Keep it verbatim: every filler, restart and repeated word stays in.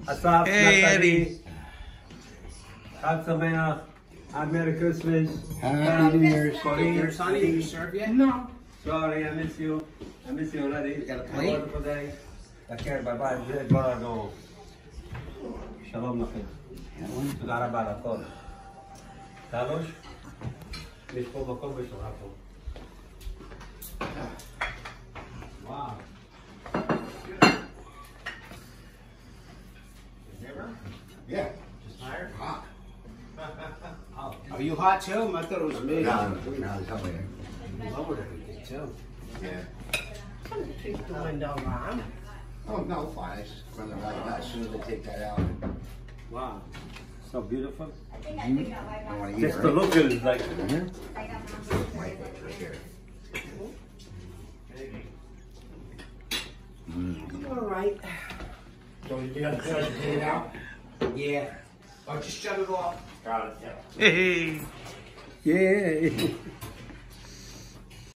Asaf, Hey, Natalie. Eddie. Chag Sameach. Have Merry Christmas. Happy New Year's. Corinne, Your son, did you serve yet? No. Sorry, I miss you. I miss you already. You got a Have plate? wonderful day. Take care, bye bye. זה כבר לנו. שלום לכם. תודה רבה על הכל. תלוש? יש פה מקום בשורה פה. וואו. Yeah. Just tired? Hot. Oh. Are you hot too? I thought it was me. No, no, it's up there. You lowered everything too. Yeah. Keep the window on. Oh, no, fine. It's from the right now. As soon as they take that out, Wow. So beautiful. I want to eat Just it, the right? look is like. Microwave right here. All right. So you got to take it out? Yeah. Oh, just shut it off. Got it, yeah. Hey. Yay.